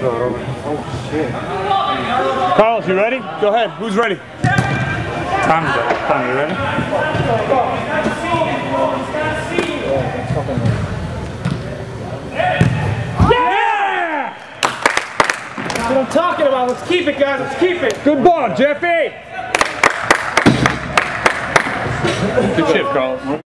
Oh shit. Carlos, you ready? Go ahead. Who's ready? Tom's ready. Tom, you ready? Yeah! That's what I'm talking about. Let's keep it, guys. Let's keep it. Good ball, Jeffy. Good shift, Carlos.